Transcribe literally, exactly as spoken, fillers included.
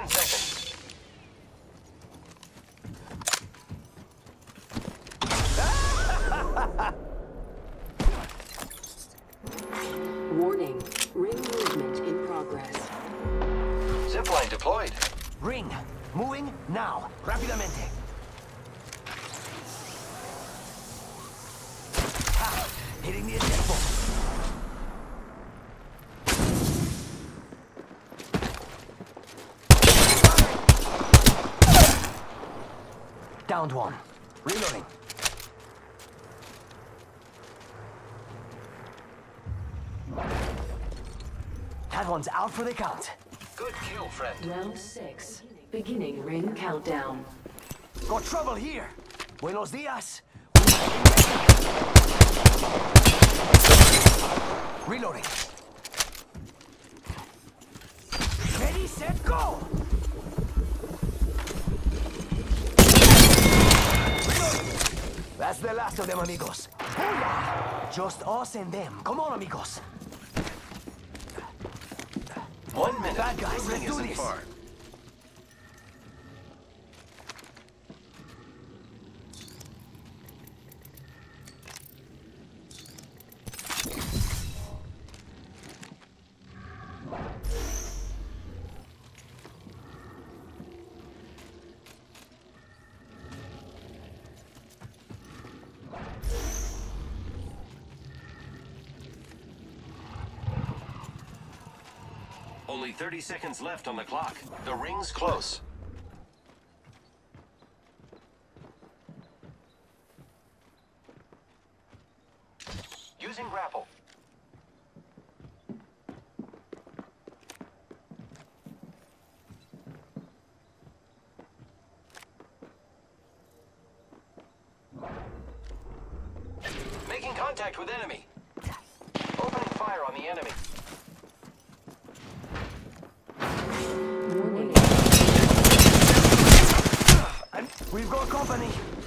Ten seconds. Warning. Ring movement in progress. Zipline deployed. Ring. Moving now. Rápidamente. Ha! Hitting the eject button. Downed one. Reloading. That one's out for the count. Good kill, friend. Round six. Beginning ring countdown. Got trouble here. Buenos dias. Reloading. Ready, set, go! Reloading. That's the last of them, amigos. Booyah! Just us and them. Come on, amigos. One minute. Bad guys, Ring let's do isn't this. far. Only thirty seconds left on the clock. The ring's close. Using grapple. Making contact with enemy. Opening fire on the enemy. Warning. And we've got company.